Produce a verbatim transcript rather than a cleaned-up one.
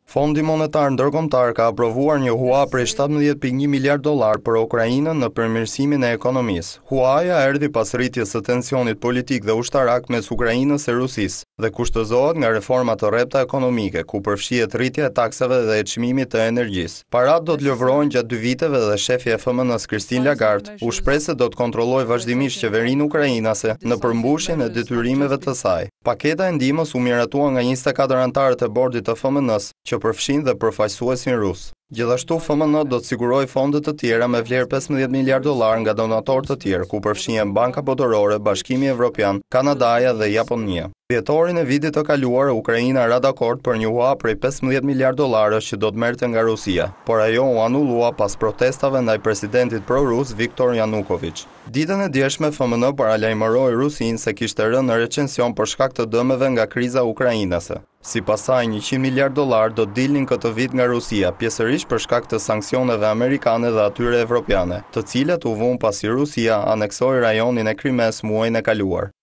Fondi Monetar Ndërkombëtar ka aprovuar një hua prej shtatëmbëdhjetë pikë një miliard dollar për Ukrainën në përmirësimin e ekonomisë. Huaja erdhi pas rritjes së tensionit politik dhe ushtarak mes Ukrainës e Rusisë dhe kushtëzohet nga reforma të rrepta ekonomike, ku përfshihet rritja e taksave dhe e çmimit të energjisë. Paratë do të lëvrohen gjatë dy viteve dhe shefi e F M N-s Christine Lagarde u shpreh se do të kontrollojë vazhdimisht qeverinë ukrainase në përmbushjen e detyrimeve të saj. Paketa e ndihmës u miratua nga njëzet e katër anëtarët e bordit të F M N-s, që përfshin dhe përfaqësuesin rus. Gjithashtu F M N do të sigurojë fonde të tjera me vlerë pesëmbëdhjetë miliard dollar nga donatorë të tjerë, ku përfshihen Banka Botërore, Bashkimi Evropian, Kanadaja dhe Japonia. Dhjetorin e vitit të kaluar, Ukraina ra dakord për një hua prej pesëmbëdhjetë miliard dollarësh që do të merrte nga Rusia, por ajo u anullua pas protestave ndaj presidentit pro-rus Viktor Yanukovych. Ditën e djeshme F M N paralajmëroi Rusinë se kishte rënë në recension për shkak të dëmeve nga kriza ukrainase. Sipas saj, njëqind miliard dollar do të dilnin këtë vit nga Rusia, pjesërisht për shkak të sanksioneve amerikane dhe atyre evropiane, të cilat u vun pasi Rusia aneksoi rajonin e Krimes muajin e kaluar.